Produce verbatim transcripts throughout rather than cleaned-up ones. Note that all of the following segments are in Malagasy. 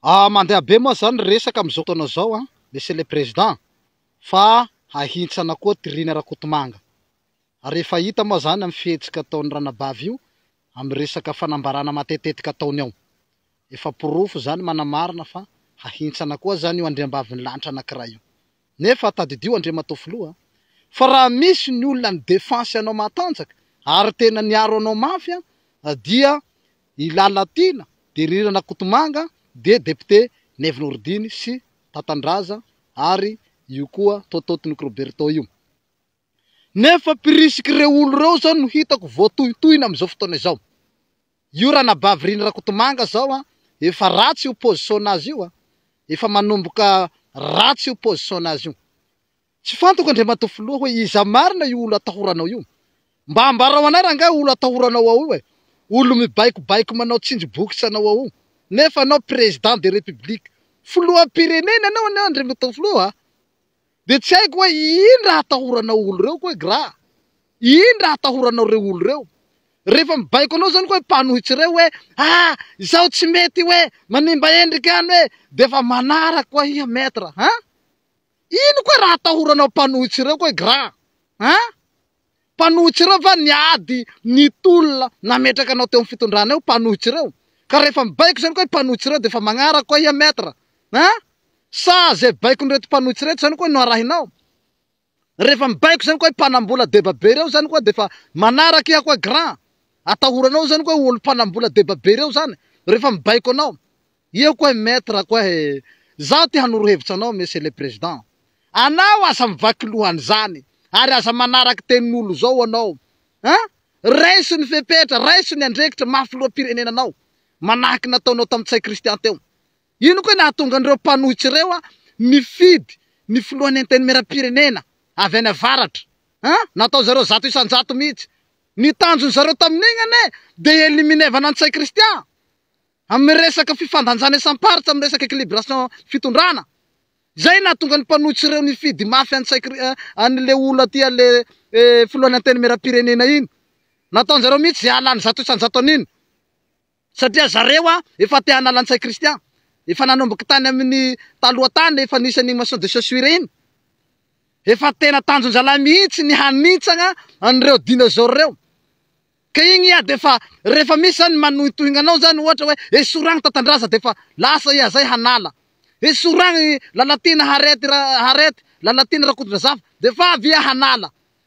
Ah, mandeha be moa zany resaka am'izao fotoana zao a, monsieur le président, fa hahintsana koa Tirina Rakotomanga. Rehefa hita moa zany amin'ny fihetsika ataon'ny Ranabavy io, amin'ny resaka fanambarana matetetika ataony ao. Efa porofo zany manamarina fa hahintsana koa zany io andriambavin'ny lanitra anankiray io. Nefa tadidio Andriamatoa filoha, fa raha misy ny olona ny défense anao matanjaka, ary tena niaro anao mafy a, dia ilalatiana Tirina Rakotomanga de député Neve Nordiny sy Tatandraza ary io koa Tototiny Roberto io. Nefa pirisika reo olo reo zao no hitako voatohitohina am'izao fotoana izao. Io Ranabavy Riny Rakotomanga zao a, efa ratsy io position azy io a, efa manomboka ratsy io position azy io. Tsy fantako Andriamatoa filoha hoe iza marina io olo atahoranao io. Mba ambarao anay rangahy olo atahoranao ao io e. Olo mibaikobaiko manao tsinjobokitra anao ao io. Nefa anao président de république, filoham-pirenena anao anao Andriamatoa filoha. De tsy haiko hoe ino raha atahoranao olo reo koa gra. Ino raha atahoranao reo olo reo. Rehefa mibaiko anao zany koa mpanohitsy reo hoe ah zao tsy mety hoe manimba endriky any hoe defa manaraka koa iha maître ha. Ino koa raha atahoranao mpanohitsy reo koa gra ha. Mpanohitsy reo va niady nitolona nametraka anao teo amin'ny fitondrana eo mpanohitsy reo. Ka rehefa mibaiko zany koa mpanohitsy reo defa magnaraka koa iha maître ha. Sa zay baiko reto mpanohitsy reto zany koa no arahinao. Rehefa mibaiko zany koa mpanambola débat be reo zany koa defa manaraka iha koa grand. Atahoranao zany koa olo mpanambola débat be reo zany. Rehefa mibaiko anao, io koa maître koa he. Zaho ty hanoro hevitra anao monsieur le président. Anao aza mivaky lohany zany, ary aza manaraka tenin'olo zao anao. Ha? Raiso ny fepetra, raiso ny andrekitra mafiloha-pirenena anao. Manahaky nataonao tamin'ny tsay Kristian teo. Ino koa nahatonga an'ireo mpanohitsy reo a nifidy ny filohan'ny antenimieram-pirenena avy any avaratra. Ha? Natao zareo zato isan-jato mihitsy. Nitanjony zareo tamin'igny ane de eliminevana an-tsay Kristian. Amin'ny resaka fifandanjana isam-paritra, amin'ny resaka équilibration fitondrana. Zay nahatonga ny mpanohitsy reo nifidy mafy an-tsay an'le olo aty le eh, filohan'ny antenimieram-pirenena iny. Nataon zareo mihitsy zay alany zato isan-jato an'iny. Satria zareo a efa te hanala an-tsay Kristian. Efa nanomboky tany amin'ny taloha tany efa nisan'ny motion de censure iny. Efa tena tanjonjala mihitsy ny hanitsagna an'ireo dinosaure reo. Ka igny ia defa rehefa misy zany manohitohigna anao zany ohatra hoe esoragny Tatandraza defa lasa ia zay hanala. Esoragny Lalatina harety harety Lalatina Rakotodraza defa avy ia hanala.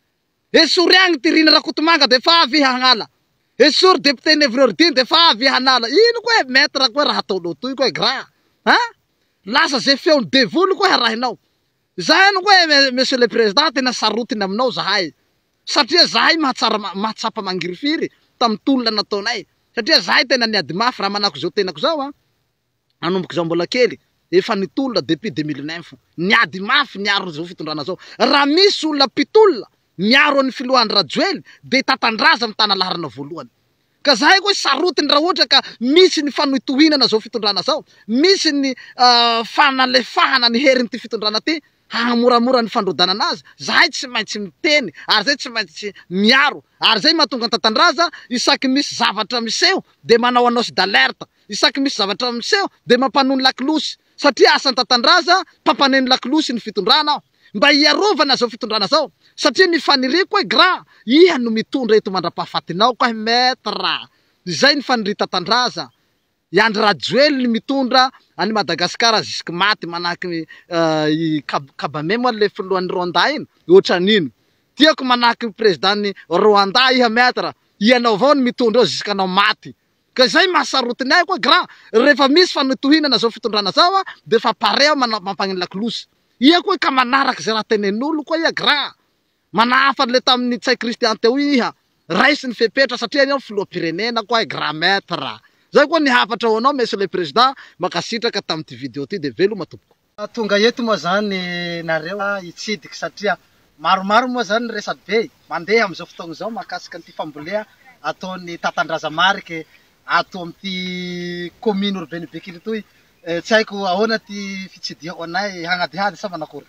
Esoragny Tirina Rakotomanga defa avy ia hanala. Esor député Neve Nordiny defa avy ia hanala. Ino koa maître koa raha ataonao toy koa gra. Ha? Lasa zay feon'ny devolo koa arahinao. Zahay ano koa monsieur le président tena sarotiny aminao zahay. Satria zahay mahatsara mahatsapa mangirifiry tamin'ny tolona nataonay. Satria zahay tena niady mafy raha manako zao tenako zao a. Anomboky zao mbola kely. Efa nitolona depuis deux mille neuf. Niady mafy niaro zao fitondrana zao. Raha misy olona pitolona miaro an'ny filohan'ny Rajoely de Tatandraza amin'ny tana laharana voalohany. Ka zahay koa sarotiny raha ohatra ka misy ny fanohitohinana zao fitondrana zao. Misy ny uh, fanalefahana ny herin'ny ty fitondrana ty. Hamoramora ny fandrodana anazy. Zahay tsy maintsy miteny, ary zay tsy maintsy miaro. Ary zay mahatonga ny Tatandraza isaky misy zavatra miseho de manao annonce d'alerte. Isaky misy zavatra miseho de mampanony lakilosy. Satria asan'ny Tatandraza pampaneny lakilosy ny fitondrana. Mba iarovana zao fitondrana zao. Satria ny faniri koa gra, iha no mitondra eto mandrapahafatinao koa maître. Zay ny faniri Tatandraza. Yandry Rajoely ny mitondra any Madagasikara jusque maty manahaky uh, i Kabame moa le filohan'ny Rwanda iny, ohatran'ino. Tiako manahaky président Rwanda iha maître, ianao avao ny mitondra ao jusque anao maty. Ka zay mahasarotiny ahy koa grand, rehefa misy fanotohinana zao fitondrana zao a, de fa pareo mampaniny lakilosy. Iha koa ka manaraka zay raha tenen'olo koa iha grand. Manahafa le tamin'ny tsay Kristian teo iha, raisy ny fepetra satria iao filoha-pirenena koa grand maître. Zay koa nihafatra ho anao monsieur le président makasitraka tamin'ity vidéo ty de velo matomboko. Tonga eto moa zany nareo hitsidiky satria maromaro moa zany resaky be mandeha am'izao fotoagna zao mahakasika an'ity fambolea ataon'ny Tatandraza Mariky ato amin'ity commune urbaine Bekily toy. Tsy haiko ahoana ty fitsidiako anay hagnadihady sa manakory.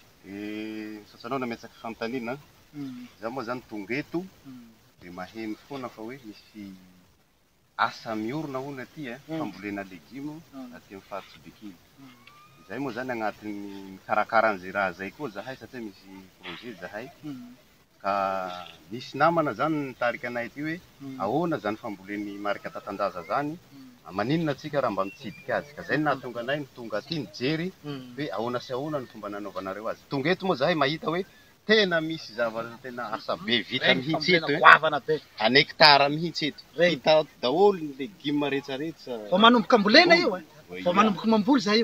Eh, sasanao nametsaky fantanina. Zaho moa zany tonga eto de maheno foana fa hoe misy asa miorona hono aty e fambolena legioma aty amin'ny faritsy Bekily. Zay moa zany agnatin'ny karakaran'izay raha zay koa zahay satria misy projet zahay ka misy namana zany nitarika anay ty hoe ahoana zany famboleny marika Tatandraza zany, maninona atsika raha mba mitsidika azy. Ka zay nahatonga anay tonga aty nijery hoe ahoana sy ahoana ny fomba nanaovanareo azy. Tonga eto moa zahay mahita hoe tena misy zavatra tena asa be vita mihitsy eto e, an hectare mihitsy eto, hita daholo ny legioma rehetrarehetra. Fa manomboka ambolena io e, fa manomboka mamboly zay io.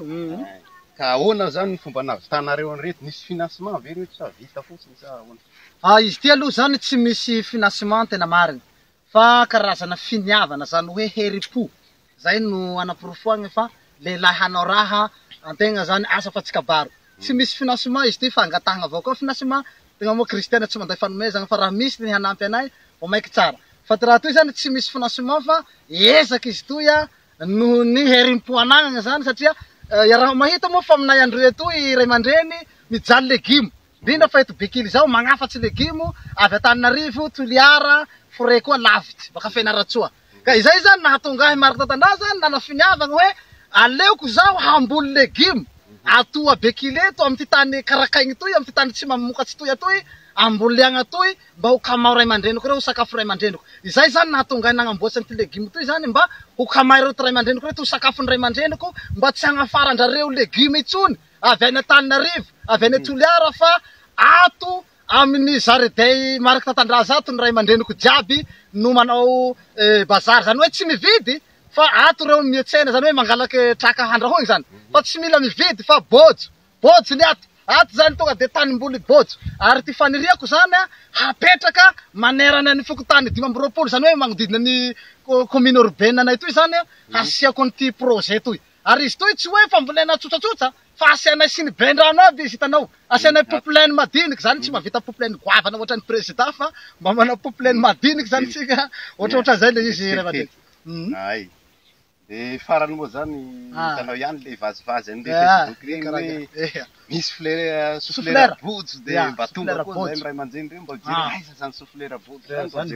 Ka ahoana zany ny fomba nahavitanareo an'ireto? Nisy financement ve reto sa vita fotsiny sa ahoana? Ah, izy ty aloha zany tsy misy financement tena marina, fa karazana finiavana zany hoe herim-po zay no anaporofoagny fa lehilahy hanao raha antegna zany asa fa tsy kabaro. Tsy misy financement izy ty fa angatahana avao koa financement. Tegna moa kristiana tsy manday fanomezana fa raha misy ny hanampy anay ho maiky tsara. Fa raha toy zany tsy misy financement fa ezaky izy toy noho ny herim-po anagnana zany satria raha mahita moa fa aminay androe toy Ray aman-dreny mijaly legioma. Indrindra fa eto Bekily zao magnafatsy legioma avy Antananarivo, Toliara, Forêt koa lavitsy baka Fianaratsoa. Ka izay zany nahatonga ahy Marika Tatandraza nana finiavana hoe aleoko zao hamboly legioma ato a Bekily eto amin'ny tany karakaigny toy, amin'ny tany tsy mamokatsy toy atoy, amboliagna toy mba ho kamao Ray aman-dreniko reo, sakafo Ray aman-dreniko. Izay zany nahatonga ahy nagnamboatsy an'ity legioma toy zany mba ho kamay reo Ray aman-dreniko reto, sakafony Ray aman-dreniko mba tsy hagnafarandrareo legioma itsony avy any Antananarivo, avy any Toliara fa ato amin'ny zariday Marika Tatandraza ato ny Ray aman-dreniko jiaby no manao bazary, zany hoe tsy mividy fa ato reo mietsena, zany hoe mangalaky traka handrahoigny zany, fa tsy mila mividy fa bojo, bojo ny ato. Ato zany tonga de tanimboly bojo. Ary ty faniriako zany hapetraka manerana ny fokotany dimy amby roapolo, zany hoe magnodidina ny commune urbaine anay toy zany hasiako an'ity projet toy. Ary izy toy tsy hoe fambolena tsotratsotsa fa asianay siny bendrano aby izy hitanao. Asianay poplaine madiniky zany, tsy mahavita poplaine goavana ohatran'ny président fa mba manao poplaine madiniky zany tsika, ohatrohatra zay le izy Ray aman-dreny. Ay. De farany moa zany hitanao ihany le vazivazy an'le Facebook regny hoe misy fleur souffleur bojo de mba tonga koa zay Ray aman-dreny reo mba jery aiza zany souffleur bojo zany mba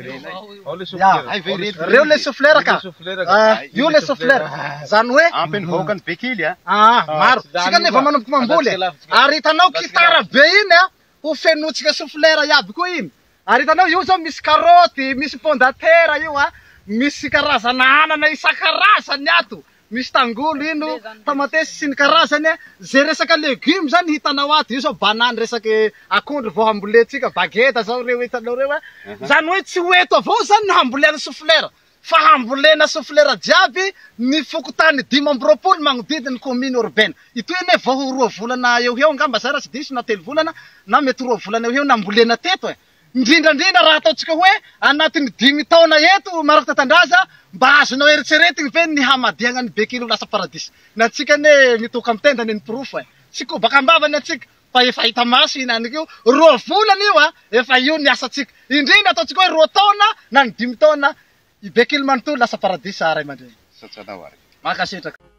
jerenay. Reo le souffleur ka, io le souffleur zany hoe ampy ny vahoakany Bekily a. Ah, maro. Sika nefa manomboka mamboly. Ary hitanao kitara be iny a, ho fenotsika souffleur iaby koa iny. Ary hitanao io zao misy karoty, misy pomme de terre io a, misy karazana anana isan-karazany ato, misy tangolo ino, tamatesy sy ny karazany. Zay resaka legume zany hitanao ato, io zao banany resaky akondro vao hamboletsika, bageta zao reo hitanao reo a. Zany hoe tsy ho eto avao zany ny hambolena souffleur, fa hambolena souffleur jiaby ny fokotany dimy amby roapolo magnodidiny commune urbaine. Ito ine vao roa volana eo eo ngamba zay raha tsy diso na telo volana na mety roa volana eo eo nambolena teto e. Indrindrandrindra raha ataotsika hoe anatin'ny dimy taona eto Marika Tatandraza mba azonao eritseretigny ve ny hamadiagna ny Bekily ho lasa paradis. Na tsika ne mitoka amin'ny tenda ny pirofo e. Tsy ko baka ambavany atsika fa efa hita maso inaniko io, roa volana io a, efa io ny asatsika. Indrindra ataotsika hoe roa taona na ny dimy taona i Bekily manontolo lasa paradis Ray aman-dreny. Satsanao ary. Makasitraka.